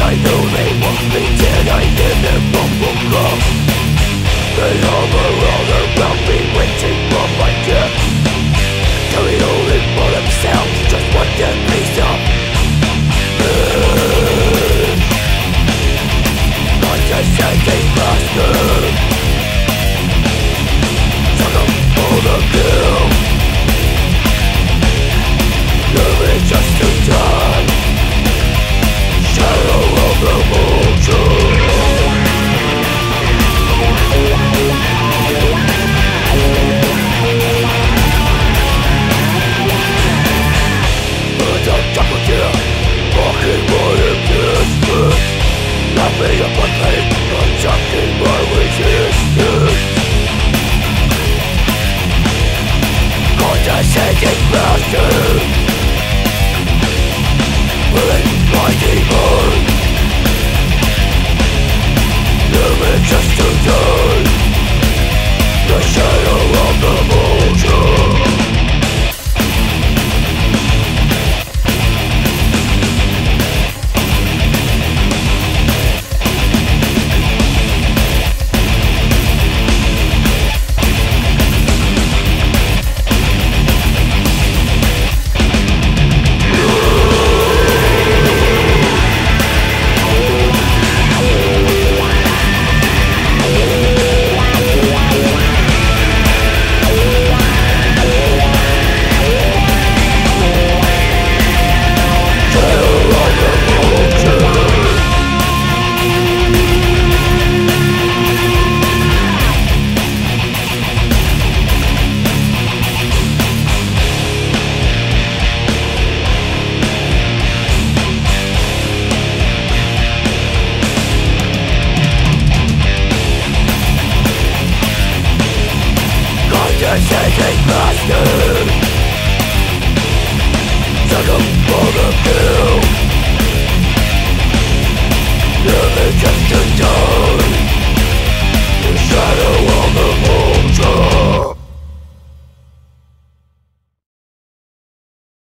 I knew they want me dead. I hear their bumble call. They hover all around me, waiting for my death. Telling only for themselves just what their piece of condescending bastard. Took them for the kill. Living just to die. Shadow of the vulture. Walking my existence, laughing at my pain, attacking my resistance. Condescending